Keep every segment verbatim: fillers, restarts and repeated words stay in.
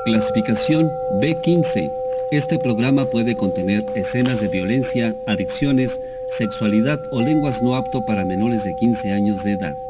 Clasificación B quince. Este programa puede contener escenas de violencia, adicciones, sexualidad o lenguas no apto para menores de quince años de edad.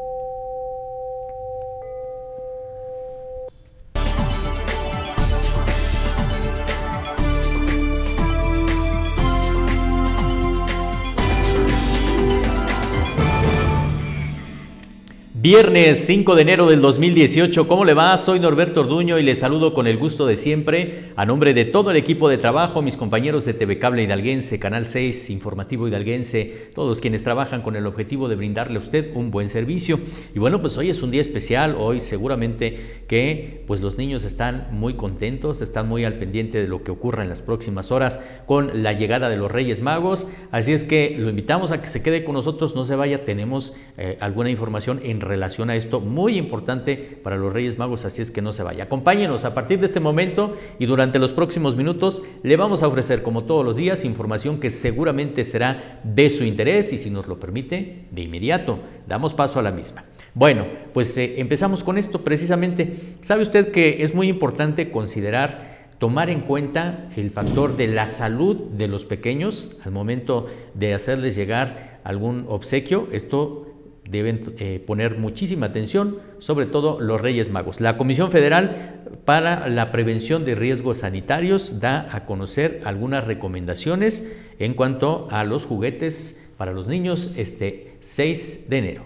Viernes cinco de enero del dos mil dieciocho, ¿cómo le va? Soy Norberto Orduño y le saludo con el gusto de siempre a nombre de todo el equipo de trabajo, mis compañeros de T V Cable Hidalguense, Canal seis, Informativo Hidalguense, todos quienes trabajan con el objetivo de brindarle a usted un buen servicio. Y bueno, pues hoy es un día especial, hoy seguramente que pues los niños están muy contentos, están muy al pendiente de lo que ocurra en las próximas horas con la llegada de los Reyes Magos, así es que lo invitamos a que se quede con nosotros, no se vaya, tenemos eh, alguna información en relación a esto muy importante para los Reyes Magos, así es que no se vaya. Acompáñenos a partir de este momento y durante los próximos minutos le vamos a ofrecer, como todos los días, información que seguramente será de su interés y, si nos lo permite, de inmediato damos paso a la misma. Bueno, pues eh, empezamos con esto precisamente. ¿Sabe usted que es muy importante considerar, tomar en cuenta el factor de la salud de los pequeños al momento de hacerles llegar algún obsequio? Esto deben eh, poner muchísima atención, sobre todo los Reyes Magos. La Comisión Federal para la Prevención de Riesgos Sanitarios da a conocer algunas recomendaciones en cuanto a los juguetes para los niños este seis de enero.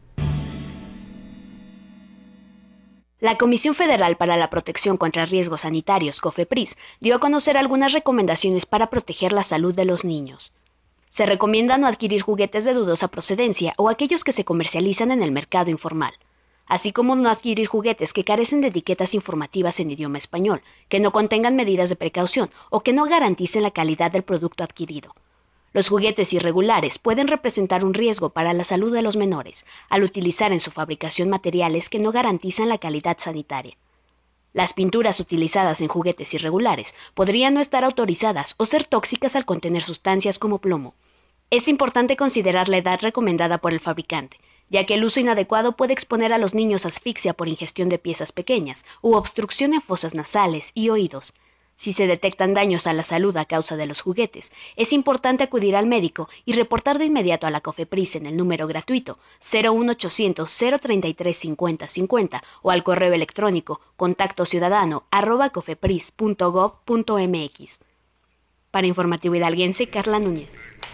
La Comisión Federal para la Protección contra Riesgos Sanitarios, COFEPRIS, dio a conocer algunas recomendaciones para proteger la salud de los niños. Se recomienda no adquirir juguetes de dudosa procedencia o aquellos que se comercializan en el mercado informal, así como no adquirir juguetes que carecen de etiquetas informativas en idioma español, que no contengan medidas de precaución o que no garanticen la calidad del producto adquirido. Los juguetes irregulares pueden representar un riesgo para la salud de los menores al utilizar en su fabricación materiales que no garantizan la calidad sanitaria. Las pinturas utilizadas en juguetes irregulares podrían no estar autorizadas o ser tóxicas al contener sustancias como plomo. Es importante considerar la edad recomendada por el fabricante, ya que el uso inadecuado puede exponer a los niños a asfixia por ingestión de piezas pequeñas u obstrucción en fosas nasales y oídos. Si se detectan daños a la salud a causa de los juguetes, es importante acudir al médico y reportar de inmediato a la COFEPRIS en el número gratuito cero uno ochocientos, cero treinta y tres, cincuenta cincuenta o al correo electrónico contacto ciudadano arroba cofepris punto gob punto mx. Para Informativo Hidalguense, Carla Núñez.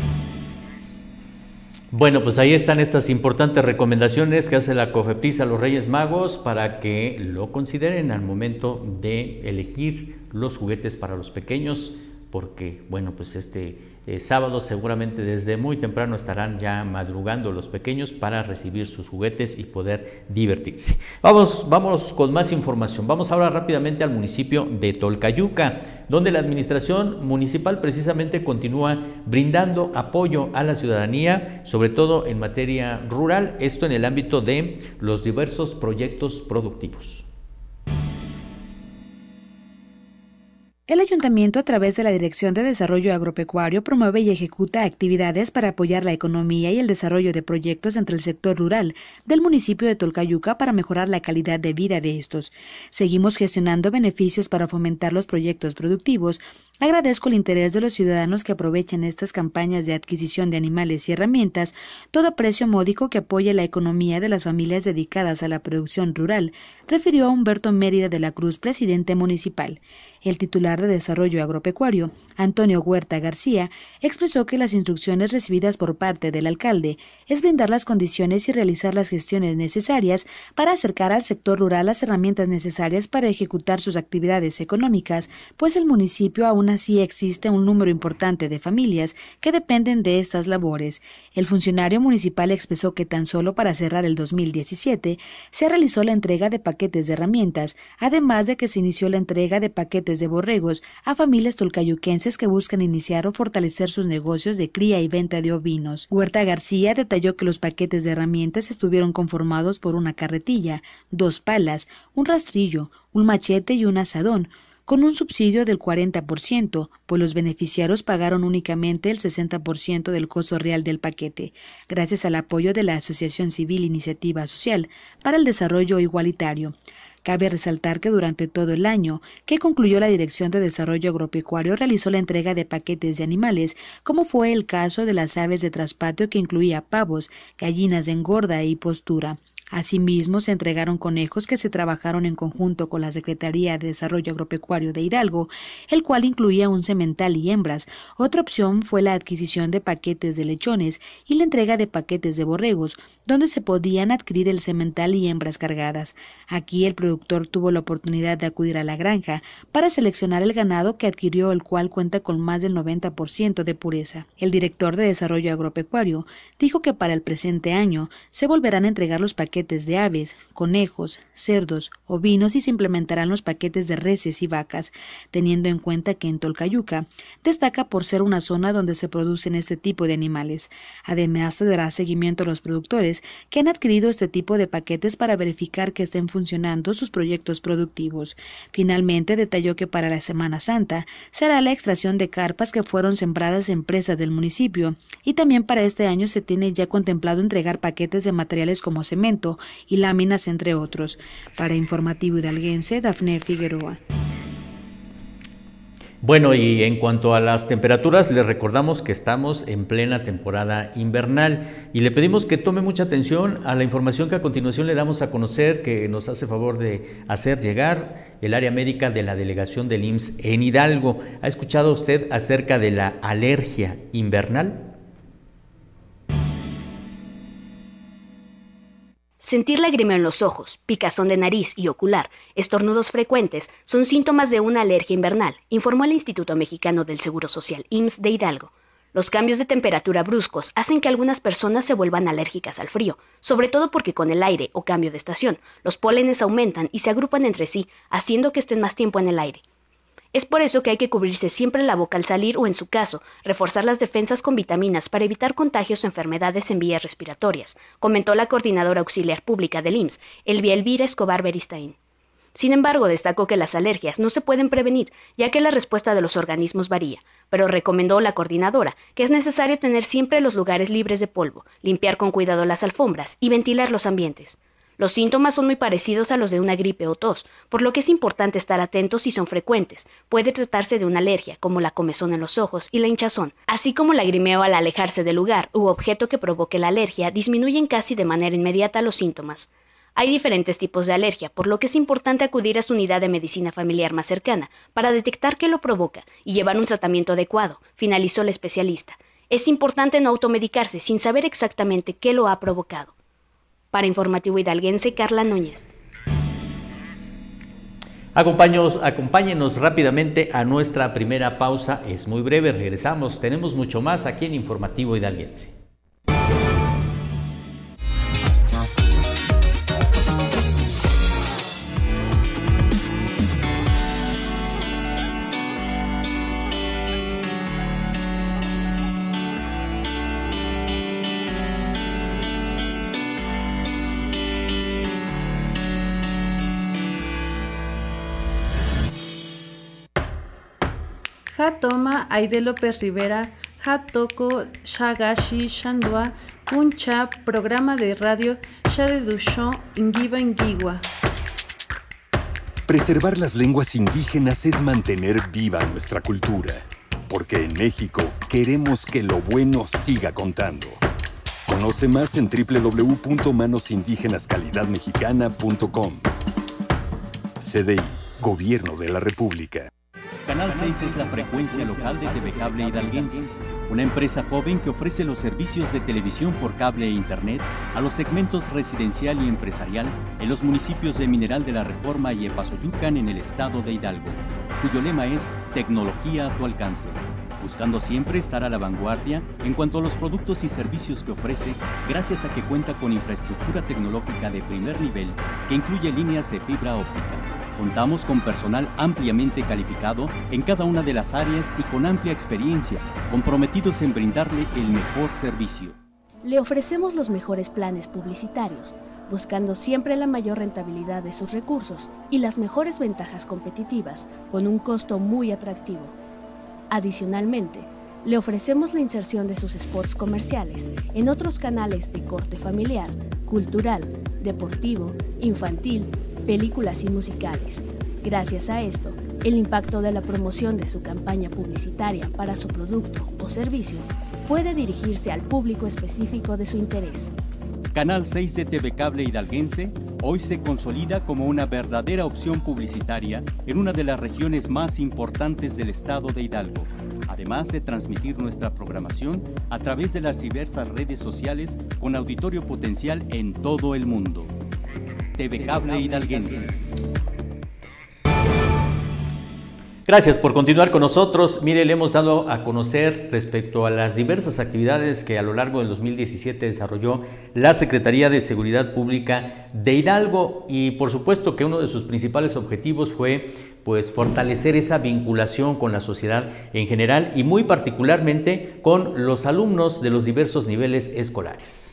Bueno, pues ahí están estas importantes recomendaciones que hace la COFEPRIS a los Reyes Magos para que lo consideren al momento de elegir los juguetes para los pequeños, porque, bueno, pues este eh, sábado seguramente desde muy temprano estarán ya madrugando los pequeños para recibir sus juguetes y poder divertirse. Vamos, vamos con más información. Vamos ahora rápidamente al municipio de Tolcayuca, donde la administración municipal precisamente continúa brindando apoyo a la ciudadanía, sobre todo en materia rural, esto en el ámbito de los diversos proyectos productivos. El Ayuntamiento, a través de la Dirección de Desarrollo Agropecuario, promueve y ejecuta actividades para apoyar la economía y el desarrollo de proyectos entre el sector rural del municipio de Tolcayuca para mejorar la calidad de vida de estos. Seguimos gestionando beneficios para fomentar los proyectos productivos. Agradezco el interés de los ciudadanos que aprovechan estas campañas de adquisición de animales y herramientas, todo precio módico que apoye la economía de las familias dedicadas a la producción rural, refirió Humberto Mérida de la Cruz, presidente municipal. El titular de Desarrollo Agropecuario, Antonio Huerta García, expresó que las instrucciones recibidas por parte del alcalde es brindar las condiciones y realizar las gestiones necesarias para acercar al sector rural las herramientas necesarias para ejecutar sus actividades económicas, pues el municipio aún así existe un número importante de familias que dependen de estas labores. El funcionario municipal expresó que tan solo para cerrar el dos mil diecisiete se realizó la entrega de paquetes de herramientas, además de que se inició la entrega de paquetes de borregos a familias tolcayuquenses que buscan iniciar o fortalecer sus negocios de cría y venta de ovinos. Huerta García detalló que los paquetes de herramientas estuvieron conformados por una carretilla, dos palas, un rastrillo, un machete y un azadón, con un subsidio del cuarenta por ciento, pues los beneficiarios pagaron únicamente el sesenta por ciento del costo real del paquete, gracias al apoyo de la Asociación Civil Iniciativa Social para el Desarrollo Igualitario. Cabe resaltar que durante todo el año que concluyó la Dirección de Desarrollo Agropecuario realizó la entrega de paquetes de animales, como fue el caso de las aves de traspatio que incluía pavos, gallinas de engorda y postura. Asimismo, se entregaron conejos que se trabajaron en conjunto con la Secretaría de Desarrollo Agropecuario de Hidalgo, el cual incluía un semental y hembras. Otra opción fue la adquisición de paquetes de lechones y la entrega de paquetes de borregos, donde se podían adquirir el semental y hembras cargadas. Aquí el productor tuvo la oportunidad de acudir a la granja para seleccionar el ganado que adquirió, el cual cuenta con más del noventa por ciento de pureza. El director de Desarrollo Agropecuario dijo que para el presente año se volverán a entregar los paquetes de aves, conejos, cerdos, ovinos y se implementarán los paquetes de reses y vacas, teniendo en cuenta que en Tolcayuca destaca por ser una zona donde se producen este tipo de animales. Además, se dará seguimiento a los productores que han adquirido este tipo de paquetes para verificar que estén funcionando sus proyectos productivos. Finalmente, detalló que para la Semana Santa será la extracción de carpas que fueron sembradas en presas del municipio, y también para este año se tiene ya contemplado entregar paquetes de materiales como cemento y láminas, entre otros. Para Informativo Hidalguense, Dafne Figueroa. Bueno, y en cuanto a las temperaturas, les recordamos que estamos en plena temporada invernal y le pedimos que tome mucha atención a la información que a continuación le damos a conocer, que nos hace favor de hacer llegar el área médica de la delegación del I M S S en Hidalgo. ¿Ha escuchado usted acerca de la alergia invernal? Sentir lagrimeo en los ojos, picazón de nariz y ocular, estornudos frecuentes son síntomas de una alergia invernal, informó el Instituto Mexicano del Seguro Social, I M S S de Hidalgo. Los cambios de temperatura bruscos hacen que algunas personas se vuelvan alérgicas al frío, sobre todo porque con el aire o cambio de estación, los pólenes aumentan y se agrupan entre sí, haciendo que estén más tiempo en el aire. Es por eso que hay que cubrirse siempre la boca al salir o, en su caso, reforzar las defensas con vitaminas para evitar contagios o enfermedades en vías respiratorias, comentó la coordinadora auxiliar pública del I M S S, Elvia Elvira Escobar Beristain. Sin embargo, destacó que las alergias no se pueden prevenir, ya que la respuesta de los organismos varía, pero recomendó la coordinadora que es necesario tener siempre los lugares libres de polvo, limpiar con cuidado las alfombras y ventilar los ambientes. Los síntomas son muy parecidos a los de una gripe o tos, por lo que es importante estar atentos si son frecuentes. Puede tratarse de una alergia, como la comezón en los ojos y la hinchazón, así como lagrimeo al alejarse del lugar u objeto que provoque la alergia, disminuyen casi de manera inmediata los síntomas. Hay diferentes tipos de alergia, por lo que es importante acudir a su unidad de medicina familiar más cercana para detectar qué lo provoca y llevar un tratamiento adecuado, finalizó la especialista. Es importante no automedicarse sin saber exactamente qué lo ha provocado. Para Informativo Hidalguense, Carla Núñez. Acompáñenos, acompáñenos rápidamente a nuestra primera pausa. Es muy breve, regresamos. Tenemos mucho más aquí en Informativo Hidalguense. Hatoma Aide López Rivera, Hatoko Shagashi Shandua, Kuncha, programa de radio Shade Dushon Ingiba Ingiwa. Preservar las lenguas indígenas es mantener viva nuestra cultura, porque en México queremos que lo bueno siga contando. Conoce más en doble u doble u doble u punto manos indígenas calidad mexicana punto com. C D I, Gobierno de la República. Canal seis es la frecuencia local de T V Cable Hidalguense, una empresa joven que ofrece los servicios de televisión por cable e internet a los segmentos residencial y empresarial en los municipios de Mineral de la Reforma y Epazoyucan en el estado de Hidalgo, cuyo lema es Tecnología a tu alcance, buscando siempre estar a la vanguardia en cuanto a los productos y servicios que ofrece, gracias a que cuenta con infraestructura tecnológica de primer nivel que incluye líneas de fibra óptica. Contamos con personal ampliamente calificado en cada una de las áreas y con amplia experiencia, comprometidos en brindarle el mejor servicio. Le ofrecemos los mejores planes publicitarios, buscando siempre la mayor rentabilidad de sus recursos y las mejores ventajas competitivas con un costo muy atractivo. Adicionalmente, le ofrecemos la inserción de sus spots comerciales en otros canales de corte familiar, cultural, deportivo, infantil, películas y musicales. Gracias a esto, el impacto de la promoción de su campaña publicitaria para su producto o servicio puede dirigirse al público específico de su interés. Canal seis de T V Cable Hidalguense hoy se consolida como una verdadera opción publicitaria en una de las regiones más importantes del estado de Hidalgo, además de transmitir nuestra programación a través de las diversas redes sociales con auditorio potencial en todo el mundo. T V Cable Hidalguense. Gracias por continuar con nosotros. Mire, le hemos dado a conocer respecto a las diversas actividades que a lo largo del dos mil diecisiete desarrolló la Secretaría de Seguridad Pública de Hidalgo y por supuesto que uno de sus principales objetivos fue pues fortalecer esa vinculación con la sociedad en general y muy particularmente con los alumnos de los diversos niveles escolares.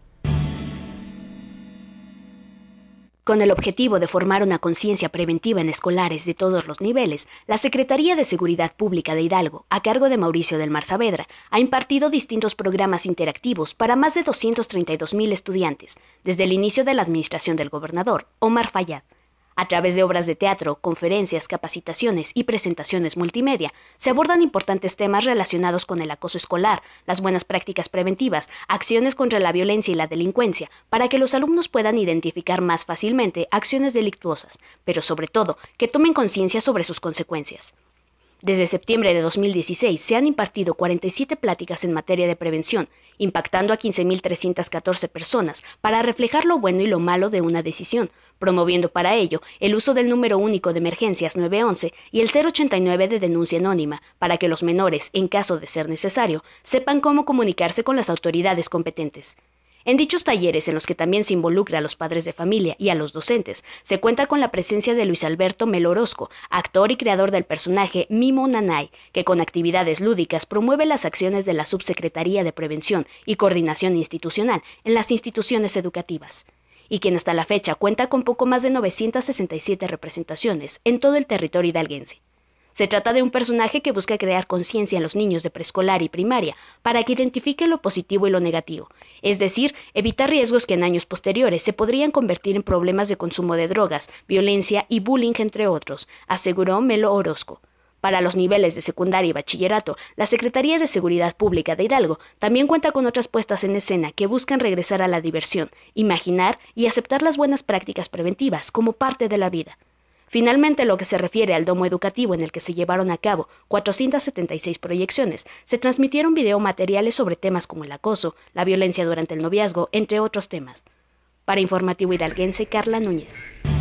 Con el objetivo de formar una conciencia preventiva en escolares de todos los niveles, la Secretaría de Seguridad Pública de Hidalgo, a cargo de Mauricio del Mar Saavedra, ha impartido distintos programas interactivos para más de doscientos treinta y dos mil estudiantes, desde el inicio de la administración del gobernador, Omar Fayad. A través de obras de teatro, conferencias, capacitaciones y presentaciones multimedia, se abordan importantes temas relacionados con el acoso escolar, las buenas prácticas preventivas, acciones contra la violencia y la delincuencia, para que los alumnos puedan identificar más fácilmente acciones delictuosas, pero sobre todo, que tomen conciencia sobre sus consecuencias. Desde septiembre de dos mil dieciséis se han impartido cuarenta y siete pláticas en materia de prevención, impactando a quince mil trescientas catorce personas para reflejar lo bueno y lo malo de una decisión, promoviendo para ello el uso del número único de emergencias nueve once y el cero ochenta y nueve de denuncia anónima, para que los menores, en caso de ser necesario, sepan cómo comunicarse con las autoridades competentes. En dichos talleres, en los que también se involucra a los padres de familia y a los docentes, se cuenta con la presencia de Luis Alberto Melo Orozco, actor y creador del personaje Mimo Nanay, que con actividades lúdicas promueve las acciones de la Subsecretaría de Prevención y Coordinación Institucional en las instituciones educativas, y quien hasta la fecha cuenta con poco más de novecientas sesenta y siete representaciones en todo el territorio hidalguense. Se trata de un personaje que busca crear conciencia en los niños de preescolar y primaria para que identifiquen lo positivo y lo negativo, es decir, evitar riesgos que en años posteriores se podrían convertir en problemas de consumo de drogas, violencia y bullying, entre otros, aseguró Melo Orozco. Para los niveles de secundaria y bachillerato, la Secretaría de Seguridad Pública de Hidalgo también cuenta con otras puestas en escena que buscan regresar a la diversión, imaginar y aceptar las buenas prácticas preventivas como parte de la vida. Finalmente, lo que se refiere al domo educativo en el que se llevaron a cabo cuatrocientas setenta y seis proyecciones, se transmitieron videomateriales sobre temas como el acoso, la violencia durante el noviazgo, entre otros temas. Para Informativo Hidalguense, Carla Núñez.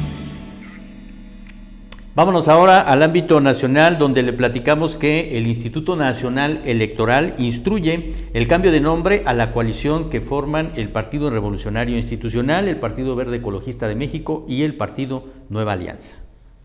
Vámonos ahora al ámbito nacional, donde le platicamos que el Instituto Nacional Electoral instruye el cambio de nombre a la coalición que forman el Partido Revolucionario Institucional, el Partido Verde Ecologista de México y el Partido Nueva Alianza.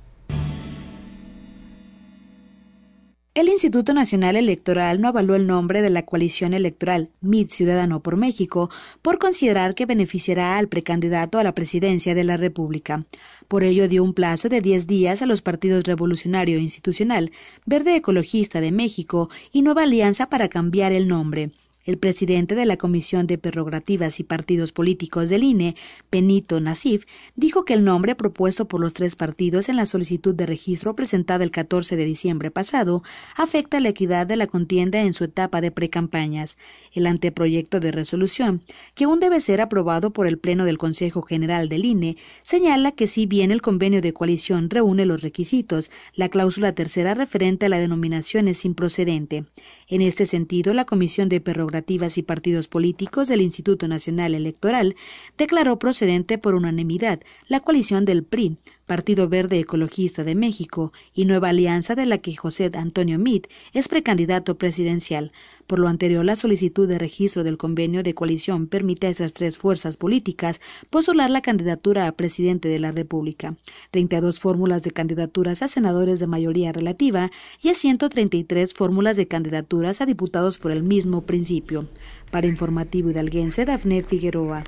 El Instituto Nacional Electoral no avaló el nombre de la coalición electoral M I T Ciudadano por México por considerar que beneficiará al precandidato a la presidencia de la República. Por ello dio un plazo de diez días a los partidos Revolucionario Institucional, Verde Ecologista de México y Nueva Alianza para cambiar el nombre. El presidente de la Comisión de Prerrogativas y Partidos Políticos del I N E, Benito Nasif, dijo que el nombre propuesto por los tres partidos en la solicitud de registro presentada el catorce de diciembre pasado afecta la equidad de la contienda en su etapa de precampañas. El anteproyecto de resolución, que aún debe ser aprobado por el Pleno del Consejo General del I N E, señala que si bien el convenio de coalición reúne los requisitos, la cláusula tercera referente a la denominación es improcedente. En este sentido, la Comisión de Prerrogativas y Partidos Políticos del Instituto Nacional Electoral declaró procedente por unanimidad la coalición del P R I, Partido Verde Ecologista de México y Nueva Alianza, de la que José Antonio Meade es precandidato presidencial. Por lo anterior, la solicitud de registro del convenio de coalición permite a esas tres fuerzas políticas postular la candidatura a presidente de la República, treinta y dos fórmulas de candidaturas a senadores de mayoría relativa y a ciento treinta y tres fórmulas de candidaturas a diputados por el mismo principio. Para Informativo Hidalguense, Dafne Figueroa.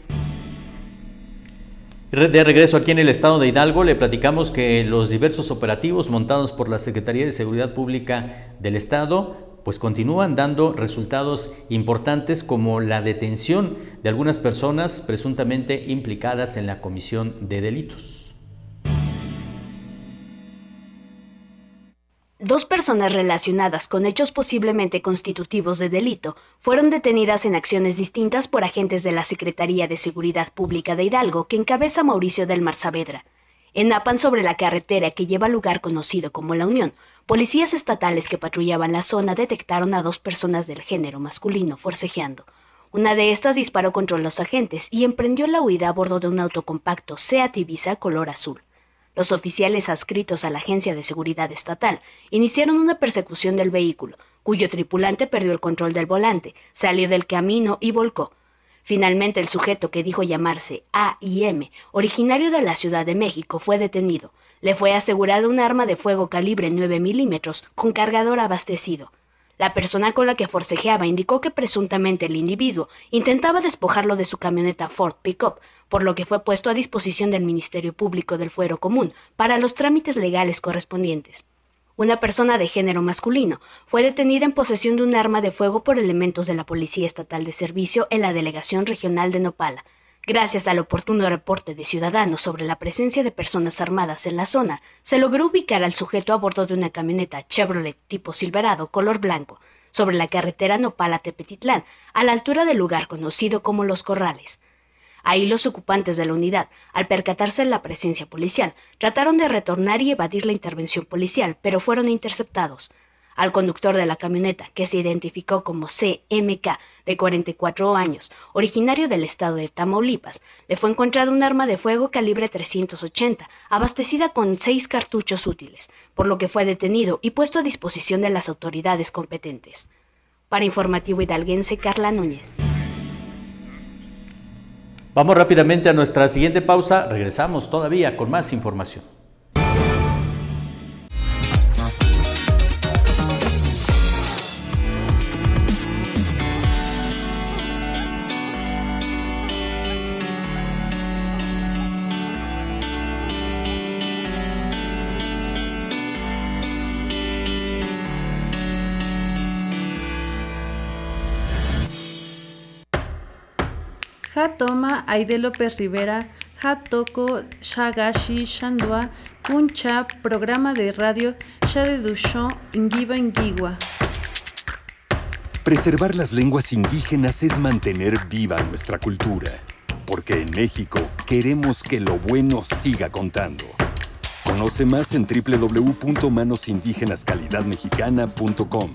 De regreso aquí en el estado de Hidalgo, le platicamos que los diversos operativos montados por la Secretaría de Seguridad Pública del estado pues continúan dando resultados importantes, como la detención de algunas personas presuntamente implicadas en la comisión de delitos. Dos personas relacionadas con hechos posiblemente constitutivos de delito fueron detenidas en acciones distintas por agentes de la Secretaría de Seguridad Pública de Hidalgo que encabeza Mauricio del Mar Saavedra. En Napan, sobre la carretera que lleva al lugar conocido como La Unión, policías estatales que patrullaban la zona detectaron a dos personas del género masculino forcejeando. Una de estas disparó contra los agentes y emprendió la huida a bordo de un auto compacto Seat Ibiza color azul. Los oficiales adscritos a la Agencia de Seguridad Estatal iniciaron una persecución del vehículo, cuyo tripulante perdió el control del volante, salió del camino y volcó. Finalmente, el sujeto, que dijo llamarse A y M, originario de la Ciudad de México, fue detenido. Le fue asegurado un arma de fuego calibre nueve milímetros con cargador abastecido. La persona con la que forcejeaba indicó que presuntamente el individuo intentaba despojarlo de su camioneta Ford Pickup, por lo que fue puesto a disposición del Ministerio Público del Fuero Común para los trámites legales correspondientes. Una persona de género masculino fue detenida en posesión de un arma de fuego por elementos de la Policía Estatal de Servicio en la Delegación Regional de Nopala. Gracias al oportuno reporte de ciudadanos sobre la presencia de personas armadas en la zona, se logró ubicar al sujeto a bordo de una camioneta Chevrolet tipo Silverado color blanco, sobre la carretera Nopala-Tepetitlán, a la altura del lugar conocido como Los Corrales. Ahí los ocupantes de la unidad, al percatarse de la presencia policial, trataron de retornar y evadir la intervención policial, pero fueron interceptados. Al conductor de la camioneta, que se identificó como C M K, de cuarenta y cuatro años, originario del estado de Tamaulipas, le fue encontrado un arma de fuego calibre trescientos ochenta, abastecida con seis cartuchos útiles, por lo que fue detenido y puesto a disposición de las autoridades competentes. Para Informativo Hidalguense, Carla Núñez. Vamos rápidamente a nuestra siguiente pausa. Regresamos todavía con más información. Hatoma Aide López Rivera, Hatoko Shagashi Shandua, Kuncha, programa de radio Shade Dushon, Ingiba Ingigua. Preservar las lenguas indígenas es mantener viva nuestra cultura, porque en México queremos que lo bueno siga contando. Conoce más en doble u doble u doble u punto manos indígenas calidad mexicana punto com.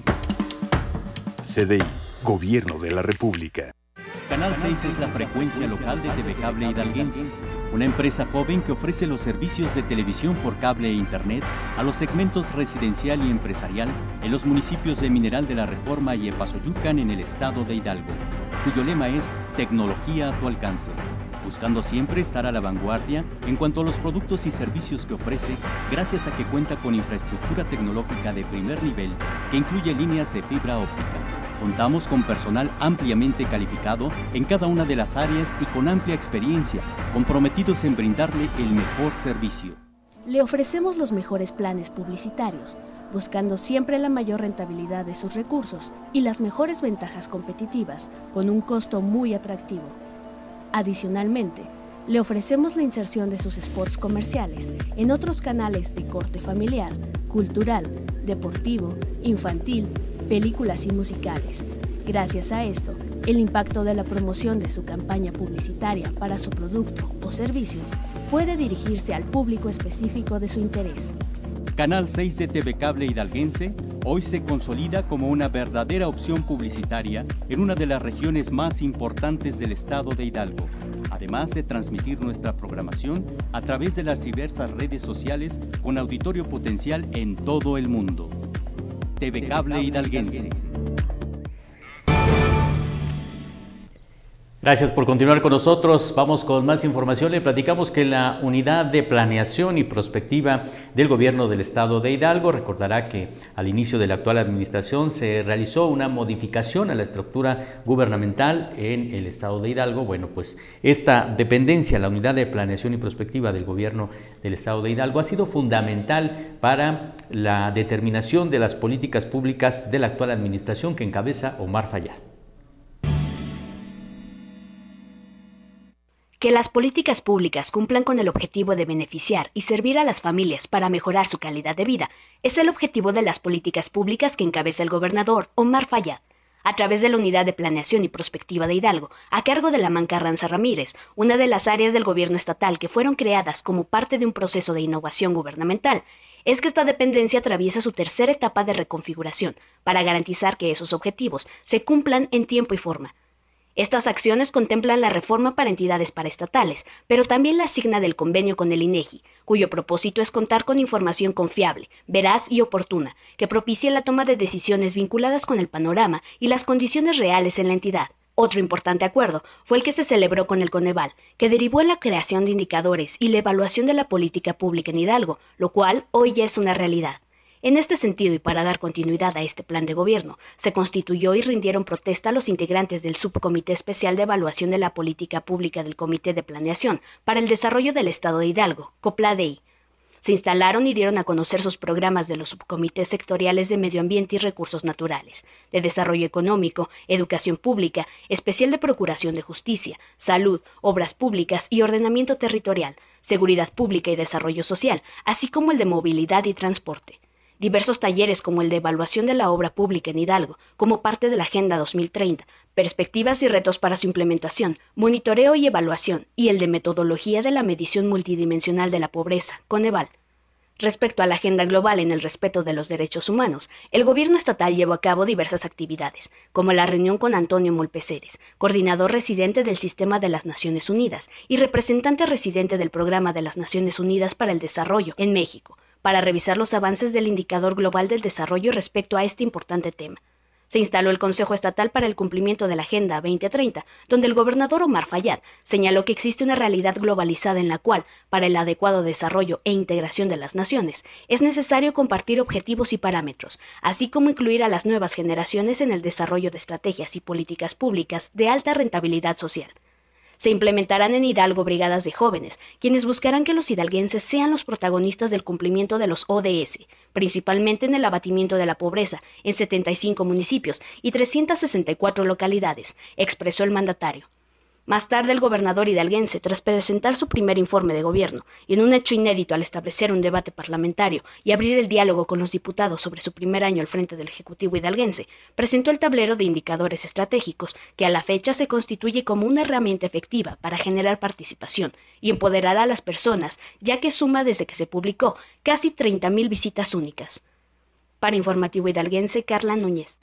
C D I, Gobierno de la República. Canal seis es la frecuencia local de T V Cable Hidalguense, una empresa joven que ofrece los servicios de televisión por cable e internet a los segmentos residencial y empresarial en los municipios de Mineral de la Reforma y Epazoyucan en el estado de Hidalgo, cuyo lema es Tecnología a tu alcance, buscando siempre estar a la vanguardia en cuanto a los productos y servicios que ofrece, gracias a que cuenta con infraestructura tecnológica de primer nivel que incluye líneas de fibra óptica. Contamos con personal ampliamente calificado en cada una de las áreas y con amplia experiencia, comprometidos en brindarle el mejor servicio. Le ofrecemos los mejores planes publicitarios, buscando siempre la mayor rentabilidad de sus recursos y las mejores ventajas competitivas con un costo muy atractivo. Adicionalmente, le ofrecemos la inserción de sus spots comerciales en otros canales de corte familiar, cultural, deportivo, infantil, películas y musicales. Gracias a esto, el impacto de la promoción de su campaña publicitaria para su producto o servicio puede dirigirse al público específico de su interés. Canal seis de T V Cable Hidalguense hoy se consolida como una verdadera opción publicitaria en una de las regiones más importantes del estado de Hidalgo, además de transmitir nuestra programación a través de las diversas redes sociales con auditorio potencial en todo el mundo. T V Cable Hidalguense. Gracias por continuar con nosotros. Vamos con más información. Le platicamos que la Unidad de Planeación y Prospectiva del Gobierno del Estado de Hidalgo recordará que al inicio de la actual administración se realizó una modificación a la estructura gubernamental en el Estado de Hidalgo. Bueno, pues esta dependencia, la Unidad de Planeación y Prospectiva del Gobierno del Estado de Hidalgo, ha sido fundamental para la determinación de las políticas públicas de la actual administración que encabeza Omar Fayad. Que las políticas públicas cumplan con el objetivo de beneficiar y servir a las familias para mejorar su calidad de vida es el objetivo de las políticas públicas que encabeza el gobernador Omar Fayad, a través de la Unidad de Planeación y Prospectiva de Hidalgo, a cargo de Laman Carranza Ramírez, una de las áreas del gobierno estatal que fueron creadas como parte de un proceso de innovación gubernamental. Es que esta dependencia atraviesa su tercera etapa de reconfiguración para garantizar que esos objetivos se cumplan en tiempo y forma. Estas acciones contemplan la reforma para entidades paraestatales, pero también la signa del convenio con el INEGI, cuyo propósito es contar con información confiable, veraz y oportuna, que propicie la toma de decisiones vinculadas con el panorama y las condiciones reales en la entidad. Otro importante acuerdo fue el que se celebró con el Coneval, que derivó en la creación de indicadores y la evaluación de la política pública en Hidalgo, lo cual hoy ya es una realidad. En este sentido, y para dar continuidad a este plan de gobierno, se constituyó y rindieron protesta a los integrantes del Subcomité Especial de Evaluación de la Política Pública del Comité de Planeación para el Desarrollo del Estado de Hidalgo, COPLADEI. Se instalaron y dieron a conocer sus programas de los subcomités sectoriales de Medio Ambiente y Recursos Naturales, de Desarrollo Económico, Educación Pública, Especial de Procuración de Justicia, Salud, Obras Públicas y Ordenamiento Territorial, Seguridad Pública y Desarrollo Social, así como el de Movilidad y Transporte. Diversos talleres como el de evaluación de la obra pública en Hidalgo, como parte de la Agenda dos mil treinta, perspectivas y retos para su implementación, monitoreo y evaluación, y el de metodología de la medición multidimensional de la pobreza, Coneval. Respecto a la agenda global en el respeto de los derechos humanos, el gobierno estatal llevó a cabo diversas actividades, como la reunión con Antonio Molpeceres, coordinador residente del Sistema de las Naciones Unidas y representante residente del Programa de las Naciones Unidas para el Desarrollo en México, para revisar los avances del Indicador Global del Desarrollo respecto a este importante tema. Se instaló el Consejo Estatal para el Cumplimiento de la Agenda veinte treinta, donde el gobernador Omar Fayad señaló que existe una realidad globalizada en la cual, para el adecuado desarrollo e integración de las naciones, es necesario compartir objetivos y parámetros, así como incluir a las nuevas generaciones en el desarrollo de estrategias y políticas públicas de alta rentabilidad social. Se implementarán en Hidalgo brigadas de jóvenes, quienes buscarán que los hidalguenses sean los protagonistas del cumplimiento de los O D S, principalmente en el abatimiento de la pobreza en setenta y cinco municipios y trescientas sesenta y cuatro localidades, expresó el mandatario. Más tarde, el gobernador hidalguense, tras presentar su primer informe de gobierno, y en un hecho inédito al establecer un debate parlamentario y abrir el diálogo con los diputados sobre su primer año al frente del Ejecutivo hidalguense, presentó el tablero de indicadores estratégicos, que a la fecha se constituye como una herramienta efectiva para generar participación y empoderar a las personas, ya que suma desde que se publicó casi treinta mil visitas únicas. Para Informativo Hidalguense, Carla Núñez.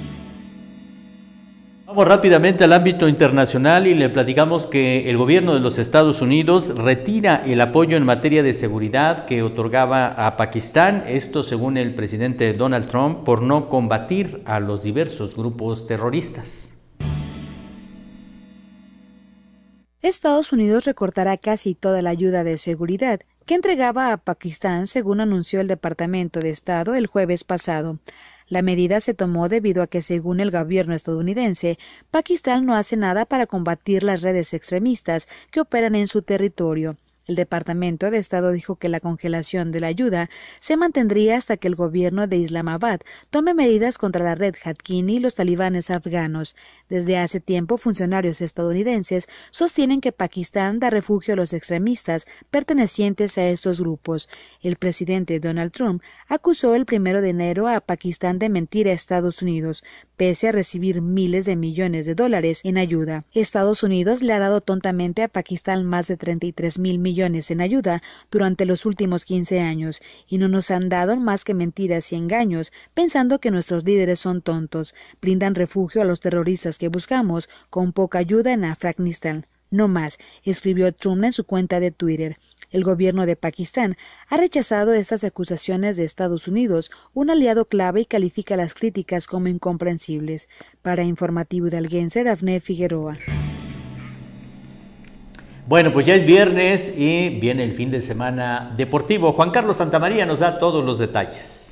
Vamos rápidamente al ámbito internacional y le platicamos que el gobierno de los Estados Unidos retira el apoyo en materia de seguridad que otorgaba a Pakistán, esto según el presidente Donald Trump, por no combatir a los diversos grupos terroristas. Estados Unidos recortará casi toda la ayuda de seguridad que entregaba a Pakistán, según anunció el Departamento de Estado el jueves pasado. La medida se tomó debido a que, según el gobierno estadounidense, Pakistán no hace nada para combatir las redes extremistas que operan en su territorio. El Departamento de Estado dijo que la congelación de la ayuda se mantendría hasta que el gobierno de Islamabad tome medidas contra la red Haqqani y los talibanes afganos. Desde hace tiempo, funcionarios estadounidenses sostienen que Pakistán da refugio a los extremistas pertenecientes a estos grupos. El presidente Donald Trump acusó el primero de enero a Pakistán de mentir a Estados Unidos, pese a recibir miles de millones de dólares en ayuda. Estados Unidos le ha dado tontamente a Pakistán más de treinta y tres mil millones en ayuda durante los últimos quince años, y no nos han dado más que mentiras y engaños, pensando que nuestros líderes son tontos. Brindan refugio a los terroristas que buscamos, con poca ayuda en Afganistán. No más, escribió Trump en su cuenta de Twitter. El gobierno de Pakistán ha rechazado estas acusaciones de Estados Unidos, un aliado clave, y califica las críticas como incomprensibles. Para Informativo Hidalguense, Dafne Figueroa. Bueno, pues ya es viernes y viene el fin de semana deportivo. Juan Carlos Santamaría nos da todos los detalles.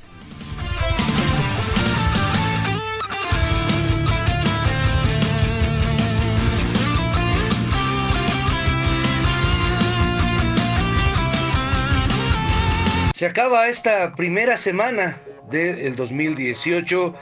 Se acaba esta primera semana del dos mil dieciocho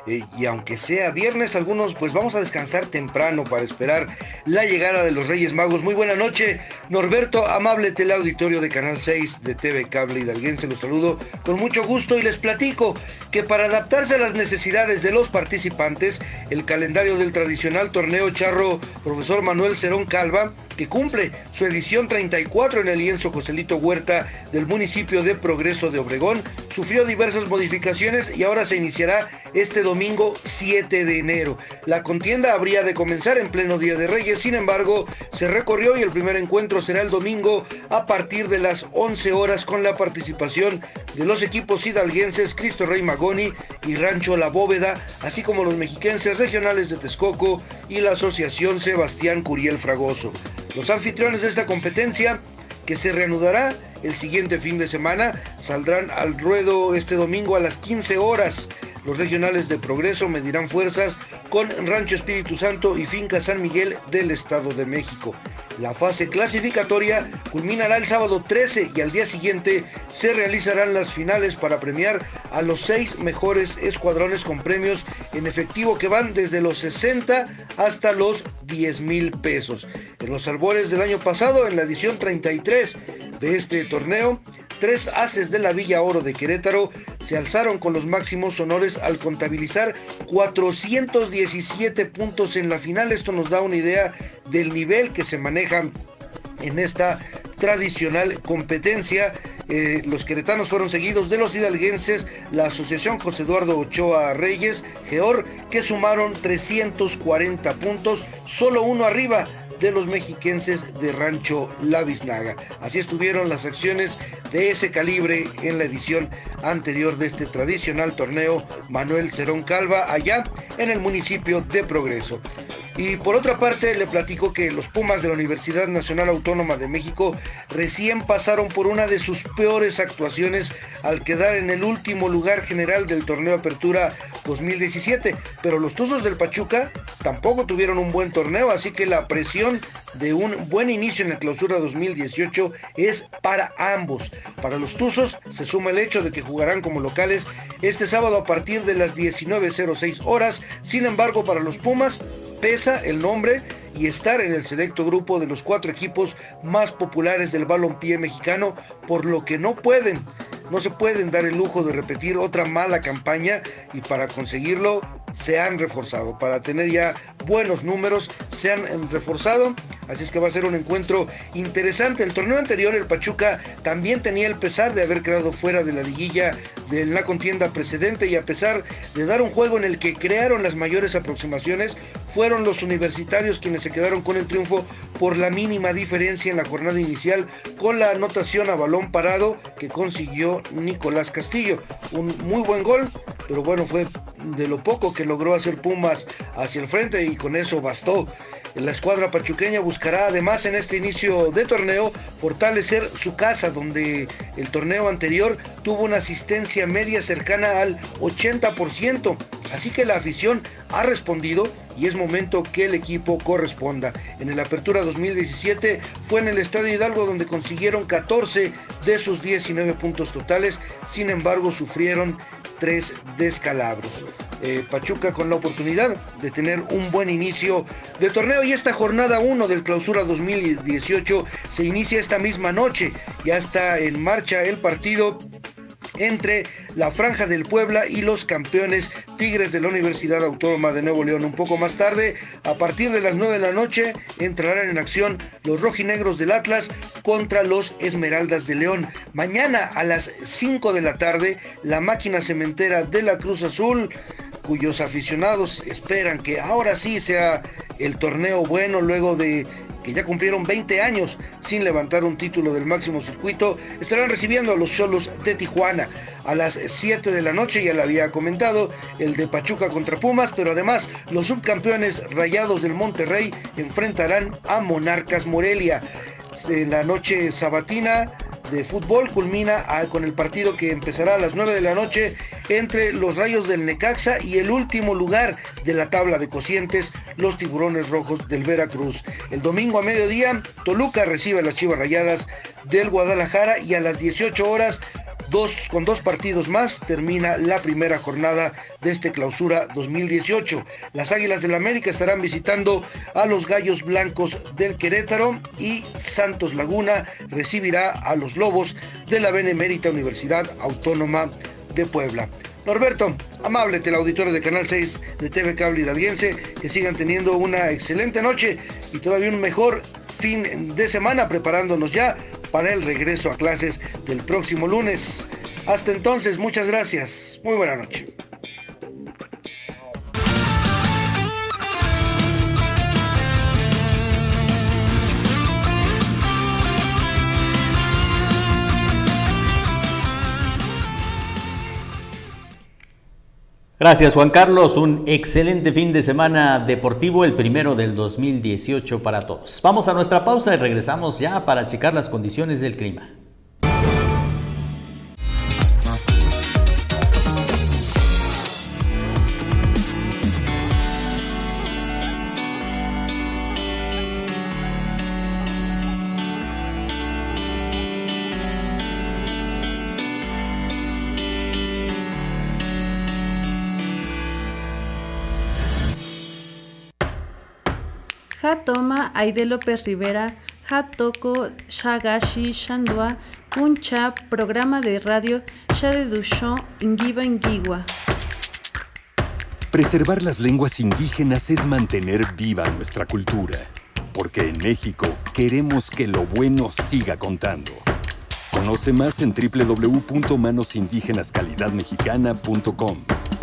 eh, y aunque sea viernes, algunos pues vamos a descansar temprano para esperar la llegada de los Reyes Magos. Muy buena noche, Norberto, amable teleauditorio de Canal seis de T V Cable Hidalguense, los saludo con mucho gusto y les platico que para adaptarse a las necesidades de los participantes, el calendario del tradicional torneo charro Profesor Manuel Cerón Calva, que cumple su edición treinta y cuatro en el lienzo Joselito Huerta del municipio de Progreso de Obregón, sufrió diversas modificaciones y ahora se iniciará este domingo siete de enero. La contienda habría de comenzar en pleno Día de Reyes, sin embargo, se recorrió y el primer encuentro será el domingo a partir de las once horas con la participación de los equipos hidalguenses Cristo Rey Magoni y Rancho La Bóveda, así como los mexiquenses regionales de Texcoco y la Asociación Sebastián Curiel Fragoso. Los anfitriones de esta competencia, que se reanudará el siguiente fin de semana, saldrán al ruedo este domingo a las quince horas. Los regionales de Progreso medirán fuerzas con Rancho Espíritu Santo y Finca San Miguel del Estado de México. La fase clasificatoria culminará el sábado trece y al día siguiente se realizarán las finales para premiar a los seis mejores escuadrones con premios en efectivo que van desde los sesenta hasta los diez mil pesos. En los albores del año pasado, en la edición treinta y tres de este torneo, tres ases de la Villa Oro de Querétaro se alzaron con los máximos honores al contabilizar cuatrocientos diecisiete puntos en la final. Esto nos da una idea del nivel que se maneja en esta tradicional competencia. Eh, los queretanos fueron seguidos de los hidalguenses, la Asociación José Eduardo Ochoa Reyes, Geor, que sumaron trescientos cuarenta puntos, solo uno arriba de los mexiquenses de Rancho La Biznaga. Así estuvieron las acciones de ese calibre en la edición anterior de este tradicional torneo Manuel Cerón Calva, allá en el municipio de Progreso. Y por otra parte, le platico que los Pumas de la Universidad Nacional Autónoma de México recién pasaron por una de sus peores actuaciones al quedar en el último lugar general del torneo Apertura dos mil diecisiete, pero los Tuzos del Pachuca tampoco tuvieron un buen torneo, así que la presión de un buen inicio en la Clausura dos mil dieciocho es para ambos. Para los Tuzos se suma el hecho de que jugarán como locales este sábado a partir de las diecinueve cero seis horas. Sin embargo, para los Pumas pesa el nombre y estar en el selecto grupo de los cuatro equipos más populares del balompié mexicano, por lo que no pueden, no se pueden dar el lujo de repetir otra mala campaña, y para conseguirlo se han reforzado, para tener ya buenos números se han reforzado, así es que va a ser un encuentro interesante. El torneo anterior, el Pachuca también tenía el pesar de haber quedado fuera de la liguilla de la contienda precedente, y a pesar de dar un juego en el que crearon las mayores aproximaciones, fueron los universitarios quienes se quedaron con el triunfo por la mínima diferencia en la jornada inicial, con la anotación a balón parado que consiguió Nicolás Castillo. Un muy buen gol, pero bueno, fue de lo poco que logró hacer Pumas hacia el frente, y con eso bastó. La escuadra pachuqueña buscará además en este inicio de torneo fortalecer su casa, donde el torneo anterior tuvo una asistencia media cercana al ochenta por ciento, así que la afición ha respondido y es momento que el equipo corresponda. En el Apertura dos mil diecisiete fue en el Estadio Hidalgo donde consiguieron catorce de sus diecinueve puntos totales, sin embargo sufrieron tres descalabros. Eh, Pachuca con la oportunidad de tener un buen inicio de torneo, y esta jornada uno del Clausura dos mil dieciocho se inicia esta misma noche. Ya está en marcha el partido entre la Franja del Puebla y los campeones Tigres de la Universidad Autónoma de Nuevo León. Un poco más tarde, a partir de las nueve de la noche, entrarán en acción los rojinegros del Atlas contra los Esmeraldas de León. Mañana a las cinco de la tarde, la máquina cementera de la Cruz Azul, cuyos aficionados esperan que ahora sí sea el torneo bueno, luego de que ya cumplieron veinte años sin levantar un título del máximo circuito, estarán recibiendo a los Xolos de Tijuana a las siete de la noche. Ya le había comentado el de Pachuca contra Pumas, pero además los subcampeones Rayados del Monterrey enfrentarán a Monarcas Morelia. La noche sabatina de fútbol culmina con el partido que empezará a las nueve de la noche entre los Rayos del Necaxa y el último lugar de la tabla de cocientes, los Tiburones Rojos del Veracruz. El domingo a mediodía, Toluca recibe a las Chivas Rayadas del Guadalajara, y a las dieciocho horas, Dos, con dos partidos más termina la primera jornada de este clausura dos mil dieciocho. Las Águilas del América estarán visitando a los Gallos Blancos del Querétaro y Santos Laguna recibirá a los Lobos de la Benemérita Universidad Autónoma de Puebla. Norberto, amable teleauditorio de Canal seis de T V Cable Hidalguense, que sigan teniendo una excelente noche y todavía un mejor fin de semana, preparándonos ya para el regreso a clases del próximo lunes. Hasta entonces, muchas gracias. Muy buena noche. Gracias, Juan Carlos. Un excelente fin de semana deportivo, el primero del dos mil dieciocho para todos. Vamos a nuestra pausa y regresamos ya para checar las condiciones del clima. Hatoma Aide López Rivera, Hatoko Shagashi Shandua, Kuncha, programa de radio Shade Dushon, Ingiba Ingigua. Preservar las lenguas indígenas es mantener viva nuestra cultura, porque en México queremos que lo bueno siga contando. Conoce más en doble u doble u doble u punto manos indígenas calidad mexicana punto com.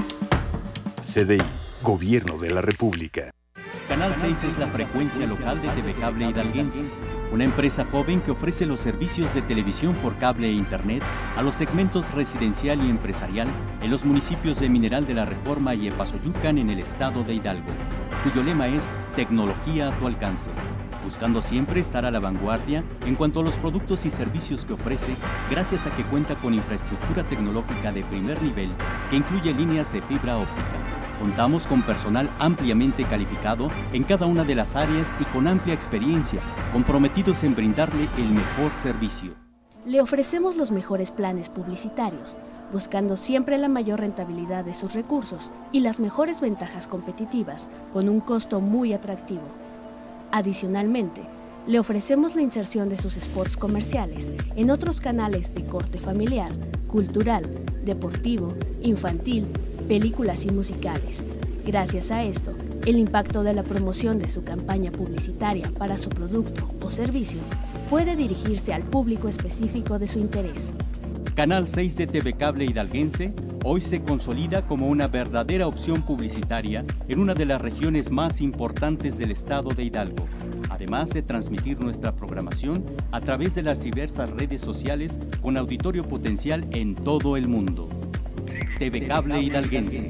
C D I, Gobierno de la República. Canal seis es la frecuencia local de T V Cable Hidalguense, una empresa joven que ofrece los servicios de televisión por cable e internet a los segmentos residencial y empresarial en los municipios de Mineral de la Reforma y Epazoyucan en el estado de Hidalgo, cuyo lema es Tecnología a tu alcance, buscando siempre estar a la vanguardia en cuanto a los productos y servicios que ofrece, gracias a que cuenta con infraestructura tecnológica de primer nivel que incluye líneas de fibra óptica. Contamos con personal ampliamente calificado en cada una de las áreas y con amplia experiencia, comprometidos en brindarle el mejor servicio. Le ofrecemos los mejores planes publicitarios, buscando siempre la mayor rentabilidad de sus recursos y las mejores ventajas competitivas con un costo muy atractivo. Adicionalmente, le ofrecemos la inserción de sus spots comerciales en otros canales de corte familiar, cultural, deportivo, infantil, películas y musicales. Gracias a esto, el impacto de la promoción de su campaña publicitaria para su producto o servicio puede dirigirse al público específico de su interés. Canal seis de T V Cable Hidalguense hoy se consolida como una verdadera opción publicitaria en una de las regiones más importantes del estado de Hidalgo, además de transmitir nuestra programación a través de las diversas redes sociales con auditorio potencial en todo el mundo. T V Cable Hidalguense.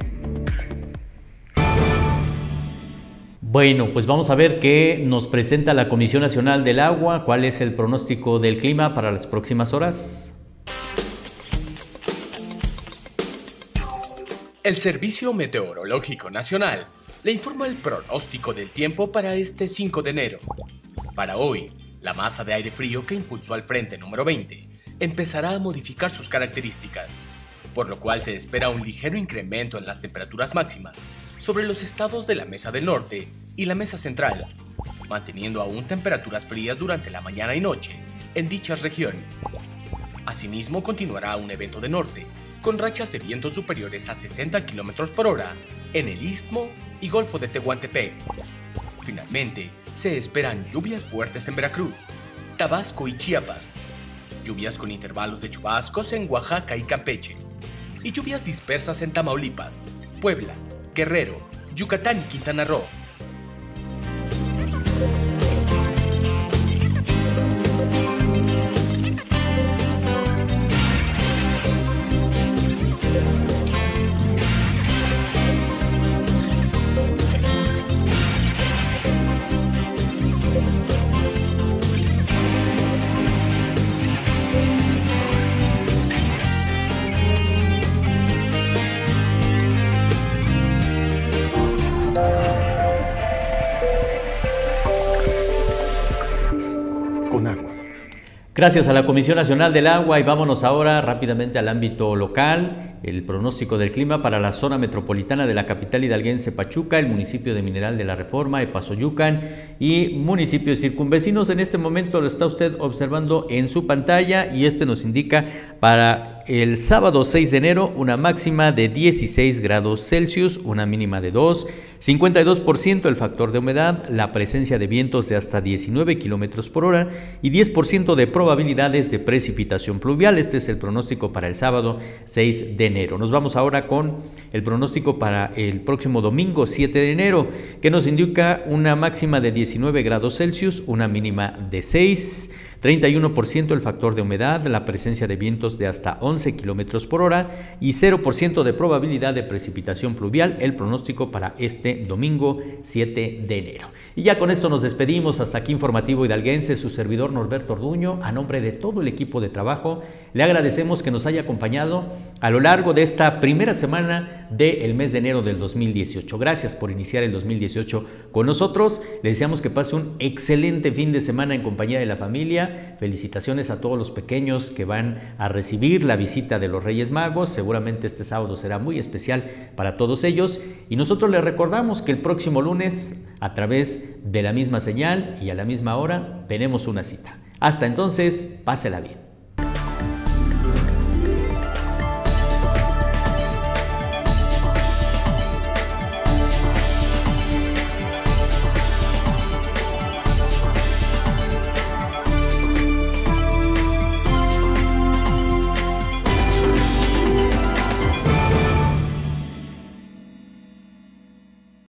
Bueno, pues vamos a ver qué nos presenta la Comisión Nacional del Agua, cuál es el pronóstico del clima para las próximas horas. El Servicio Meteorológico Nacional le informa el pronóstico del tiempo para este cinco de enero. Para hoy, la masa de aire frío que impulsó al frente número veinte empezará a modificar sus características, por lo cual se espera un ligero incremento en las temperaturas máximas sobre los estados de la Mesa del Norte y la Mesa Central, manteniendo aún temperaturas frías durante la mañana y noche en dichas regiones. Asimismo, continuará un evento de norte, con rachas de vientos superiores a sesenta kilómetros por hora en el Istmo y Golfo de Tehuantepec. Finalmente, se esperan lluvias fuertes en Veracruz, Tabasco y Chiapas, lluvias con intervalos de chubascos en Oaxaca y Campeche, y lluvias dispersas en Tamaulipas, Puebla, Guerrero, Yucatán y Quintana Roo. Gracias a la Comisión Nacional del Agua y vámonos ahora rápidamente al ámbito local. El pronóstico del clima para la zona metropolitana de la capital hidalguense Pachuca, el municipio de Mineral de la Reforma, Epazoyucan y municipios circunvecinos. En este momento lo está usted observando en su pantalla y este nos indica para el sábado seis de enero una máxima de dieciséis grados Celsius, una mínima de dos, cincuenta y dos por ciento el factor de humedad, la presencia de vientos de hasta diecinueve kilómetros por hora y diez por ciento de probabilidades de precipitación pluvial. Este es el pronóstico para el sábado seis de enero. Nos vamos ahora con el pronóstico para el próximo domingo siete de enero, que nos indica una máxima de diecinueve grados Celsius, una mínima de seis, treinta y uno por ciento el factor de humedad, la presencia de vientos de hasta once kilómetros por hora y cero por ciento de probabilidad de precipitación pluvial, el pronóstico para este domingo siete de enero. Y ya con esto nos despedimos. Hasta aquí Informativo Hidalguense, su servidor Norberto Orduño, a nombre de todo el equipo de trabajo, le agradecemos que nos haya acompañado a lo largo de esta primera semana del mes de enero del dos mil dieciocho. Gracias por iniciar el dos mil dieciocho con nosotros. Le deseamos que pase un excelente fin de semana en compañía de la familia. Felicitaciones a todos los pequeños que van a recibir la visita de los Reyes Magos. Seguramente este sábado será muy especial para todos ellos. Y nosotros les recordamos que el próximo lunes, a través de la misma señal y a la misma hora, tenemos una cita. Hasta entonces, pásela bien.